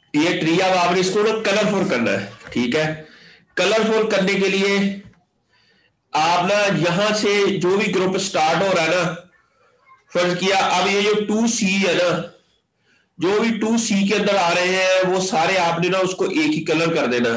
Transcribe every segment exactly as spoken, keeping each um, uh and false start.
ये ट्री अब आपने इसको ना कलरफुल करना है, ठीक है। कलरफुल करने के लिए आप ना यहां से जो भी ग्रुप स्टार्ट हो रहा है ना, फर्ज किया अब ये जो टू सी है ना, जो भी टू सी के अंदर आ रहे हैं वो सारे आपने ना उसको एक ही कलर कर देना।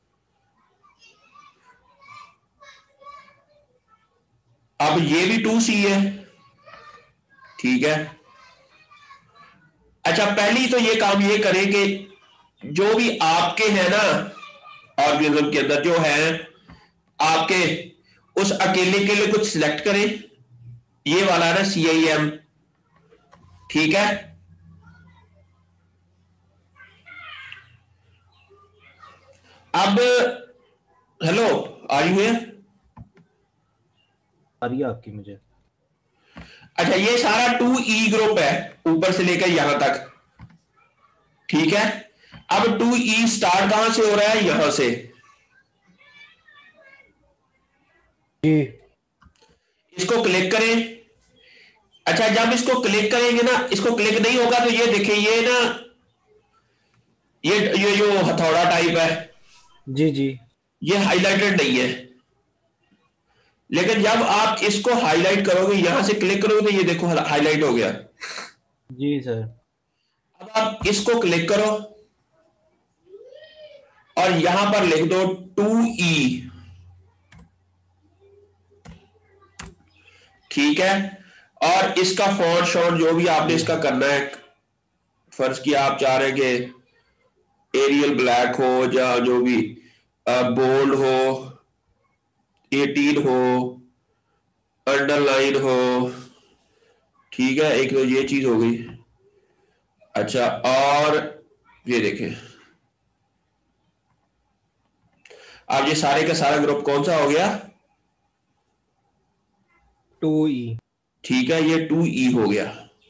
अब ये भी टू सी है, ठीक है। अच्छा, पहली तो ये काम ये करें कि जो भी आपके हैं ना ऑर्गेनिज्म के अंदर जो है आपके, उस अकेले के लिए कुछ सिलेक्ट करें। ये वाला है ना सी आई एम, ठीक है। अब हेलो, आर यू हियर? आ रही है आपकी मुझे। अच्छा, ये सारा टू ई ग्रुप है ऊपर से लेकर यहां तक, ठीक है। अब टू ई स्टार्ट कहां से हो रहा है? यहां से। जी। इसको क्लिक करें। अच्छा, जब इसको क्लिक करेंगे ना, इसको क्लिक नहीं होगा तो ये देखिए, ये ना ये ये जो हथौड़ा टाइप है, जी जी। ये हाईलाइटेड नहीं है। लेकिन जब आप इसको हाईलाइट करोगे, यहां से क्लिक करोगे तो ये देखो हाईलाइट हो गया। जी सर। अब आप इसको क्लिक करो और यहां पर लिख दो टू ई, ठीक है। और इसका फॉन्ट शॉन्ट जो भी आपने इसका करना है, फर्ज किया आप चाह रहे हैं कि एरियल ब्लैक हो या जो भी बोल्ड हो, एटीन हो, अंडरलाइन हो, ठीक है। एक तो ये चीज हो गई। अच्छा, और ये देखें, अब ये सारे का सारा ग्रुप कौन सा हो गया? Two E. ठीक है, ये टू ई हो गया।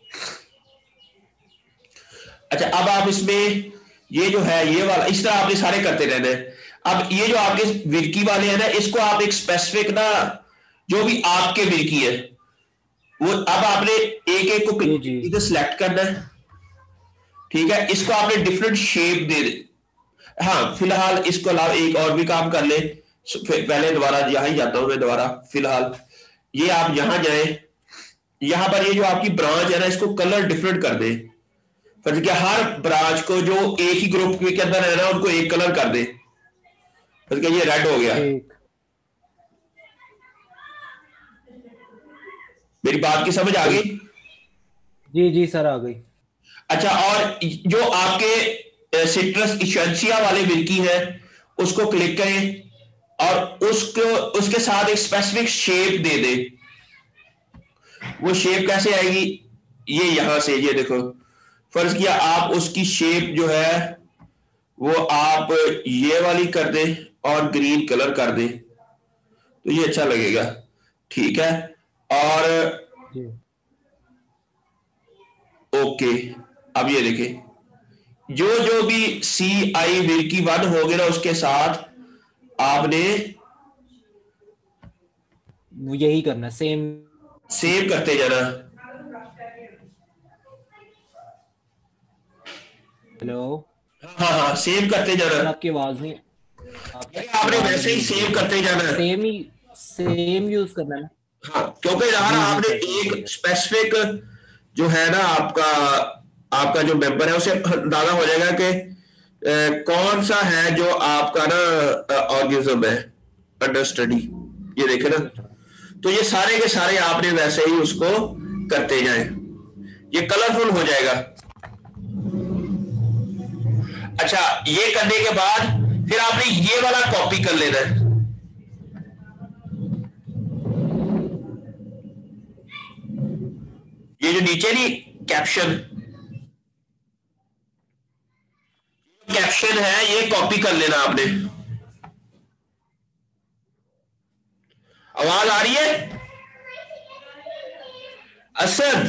अच्छा, अब आप इसमें ये जो है ये वाला इस तरह आपने सारे करते रहना है। अब ये जो आपके विरकी वाले हैं ना, इसको आप एक स्पेसिफिक ना जो भी आपके विरकी है वो अब आपने एक एक को जी जी। इधर सिलेक्ट करना है, ठीक है। इसको आपने डिफरेंट शेप दे दे। हाँ, फिलहाल इसको अलावा एक और भी काम कर ले। पहले दोबारा यहां ही जाता हूं मैं दोबारा। फिलहाल ये आप यहां जाए, यहां पर ये जो आपकी ब्रांच है ना, इसको कलर डिफरेंट कर दे। फिर क्या, हर ब्रांच को जो एक ही ग्रुप के अंदर है ना उनको एक कलर कर दे। फिर क्या, ये रेड हो गया। ठीक। मेरी बात की समझ आ गई? ठीक। जी जी सर, आ गई। अच्छा, और जो आपके सिट्रस इशेंसिया वाले विल्की है उसको क्लिक करें और उसको उसके साथ एक स्पेसिफिक शेप दे दे। वो शेप कैसे आएगी? ये यहां से, ये देखो, फर्ज किया आप उसकी शेप जो है वो आप ये वाली कर दे और ग्रीन कलर कर दे तो ये अच्छा लगेगा, ठीक है। और जी। ओके, अब ये देखें, जो जो भी सी आई विल्की वन हो गया ना उसके साथ आपने वो यही करना सेम। सेव करते जाना। हेलो हाँ हाँ, सेव करते जाना। सर, आपकी आवाज नहीं, अरे आपकी आपने आवाज वैसे ही नहीं आ सेव रही करते जाना है। है। सेम ही सेम यूज करना है ना? हाँ, क्योंकि यार जी जी आपने सर, ठीक हो एक गया। स्पेसिफिक जो है ना आपका आपका जो मेंबर है उसे अंदाजा हो जाएगा कि अ, कौन सा है जो आपका ना ऑर्गेनिज्म है अंडर स्टडी। ये देखे ना, तो ये सारे के सारे आपने वैसे ही उसको करते जाएं, ये कलरफुल हो जाएगा। अच्छा, ये करने के बाद फिर आपने ये वाला कॉपी कर लेना है। ये जो नीचे नहीं कैप्शन कैप्शन है ये कॉपी कर लेना आपने। आवाज आ रही है असद?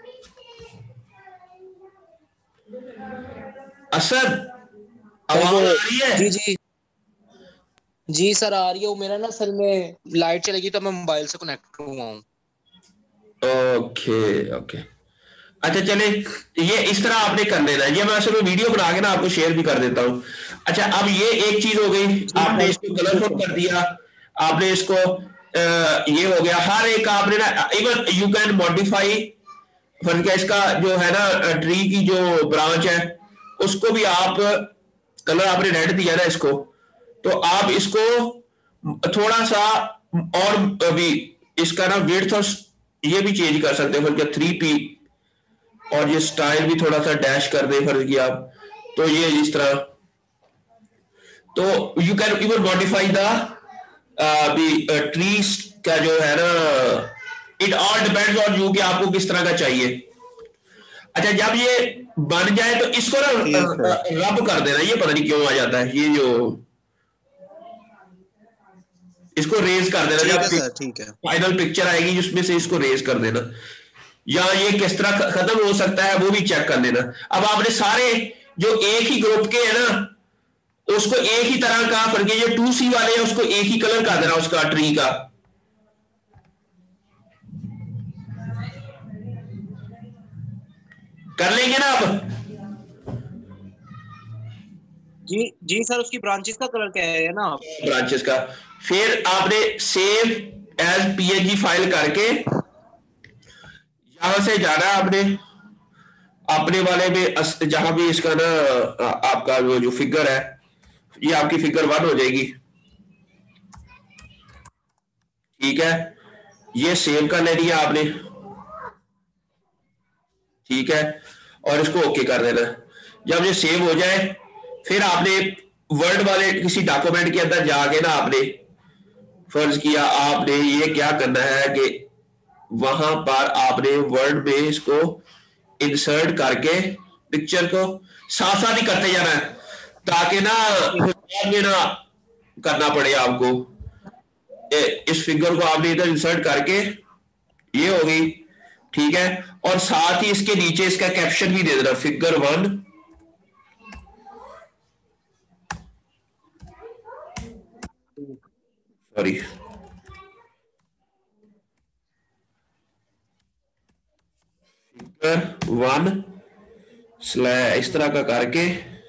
असद, सर आवाज वो, आ रही है? जी जी जी सर आ रही है। वो मेरा ना सर में लाइट चलेगी तो मैं मोबाइल से कनेक्ट हुआ हूँ। Okay okay. अच्छा चले, ये इस तरह आपने कर लेना है। ये मैं असल में वीडियो बना के ना आपको शेयर भी कर देता हूँ। अच्छा अब ये एक चीज हो गई, आपने इसको कलरफुल कर दिया, आपने इसको आ, ये हो गया। हर एक आपने ना, इवन यू कैन मॉडिफाई फर्क, इसका जो है ना ट्री की जो ब्रांच है उसको भी आप, कलर आपने रेड दिया ना इसको, तो आप इसको थोड़ा सा और भी इसका ना विड्थ और ये भी चेंज कर सकते हो, फर्क थ्री पी, और ये स्टाइल भी थोड़ा सा डैश कर दे फर्क की आप, तो ये इस तरह, तो you can even modify the trees का जो है ना, it all depends on you कि आपको किस तरह का चाहिए। अच्छा जब ये बन जाए तो इसको ना रब कर देना, ये पता नहीं क्यों आ जाता है ये जो, इसको रेज कर देना जब ठीक है, फाइनल पिक्चर आएगी जिसमें से इसको रेज कर देना, या ये किस तरह खत्म हो सकता है वो भी चेक कर लेना। अब आपने सारे जो एक ही ग्रुप के है ना उसको एक ही तरह का, फर्क ये टू सी वाले हैं उसको एक ही कलर कर देना उसका ट्री का। कर लेंगे ना अब? जी जी सर, उसकी ब्रांचेस का कलर क्या है ना, ब्रांचेस का, फिर आपने सेव एज पीएनजी फाइल करके यहां से जाना आपने अपने वाले में, जहां भी इसका ना आपका वो जो फिगर है, ये आपकी फिगर वन हो जाएगी, ठीक है। ये सेव कर ले लिया आपने, ठीक है, और इसको ओके कर देना। जब ये सेव हो जाए फिर आपने वर्ड वाले किसी डॉक्यूमेंट के अंदर जाके ना आपने फर्ज किया आपने ये क्या करना है कि वहां पर आपने वर्ड में इसको इंसर्ट करके पिक्चर को साथ साथ ही करते जाना है, ताकि ना में ना करना पड़े आपको। इस फिगर को आपने इधर इंसर्ट करके, ये हो गई, ठीक है, और साथ ही इसके नीचे इसका कैप्शन भी दे देना, figure one sorry figure one slash इस तरह का करके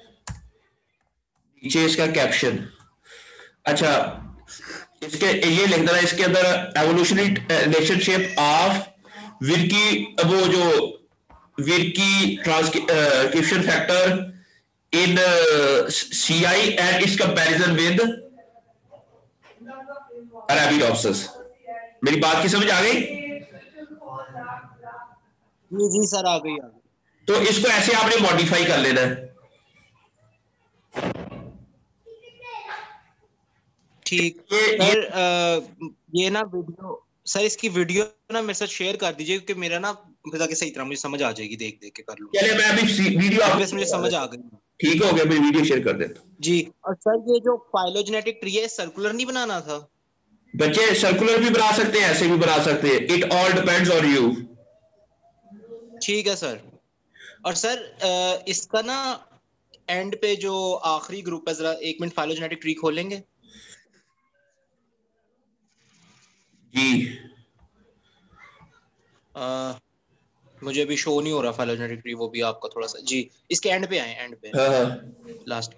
नीचे इसका कैप्शन। अच्छा इसके ये लिख देना इसके अंदर एवोल्यूशनरी रिलेशनशिप ऑफ विर्की, वो जो WRKY transcription factor in C I and its comparison with Arabidopsis. मेरी बात की समझ आ गई? जी जी सर, आ गई आ गई। तो इसको ऐसे आपने मॉडिफाई कर लेना है, ठीक। सर आ, ये ना वीडियो, सर इसकी वीडियो ना मेरे साथ शेयर कर दीजिए, क्योंकि मेरा ना पता कि सही तरह मुझे समझ आ जाएगी, देख देख के कर लूंगा। चलिए मैं अभी वीडियो आपको मुझे समझ आ गई, ठीक हो गया, मैं वीडियो शेयर कर देता हूं। जी। और सर ये जो फाइलोजेनेटिक ट्री है सर्कुलर नहीं बनाना था? बच्चे सर्कुलर भी बना सकते हैं, ऐसे भी बना सकते हैं, it all depends on you. ठीक है सर। और सर इसका ना एंड पे जो आखिरी ग्रुप है, जरा एक मिनट फाइलोजेनेटिक ट्री खोलेंगे? जी आ, मुझे अभी शो नहीं हो रहा फाइलोजेनेटिक ट्री, वो भी आपका थोड़ा सा, जी इसके एंड पे आए, एंड पे लास्ट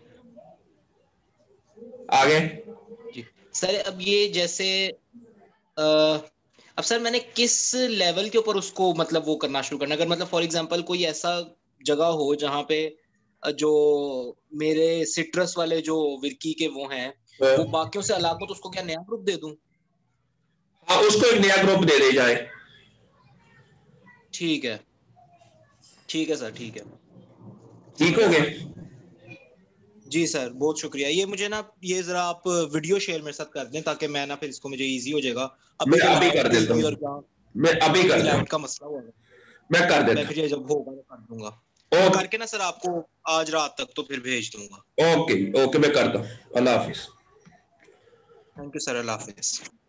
आगे। जी सर, अब ये जैसे आ, अब सर मैंने किस लेवल के ऊपर उसको मतलब वो करना शुरू करना, अगर मतलब फॉर एग्जांपल कोई ऐसा जगह हो जहाँ पे जो मेरे सिट्रस वाले जो विर्की के वो हैं वो बाकियों से अलग हो, तो उसको क्या नया ग्रुप दे दूं? हाँ उसको एक नया ग्रुप दे दे जाए। ठीक है ठीक है सर, ठीक है, ठीक हो गए? जी सर बहुत शुक्रिया। ये मुझे ना ये जरा आप वीडियो शेयर मेरे साथ कर दें, ताकि मैं ना फिर इसको मुझे इजी हो जाएगा। मैं अभी कर देता हूँ, मैं अभी कर लाइट का मसला हुआ है, मैं कर देता मैं फिर जब होगा तो कर दूंगा, ओके करके ना सर आपको आज रात तक तो फिर भेज दूंगा। ओके ओके मैं करता हूँ। अल्लाह हाफिज। थैंक यू सर, अल्लाह हाफिज।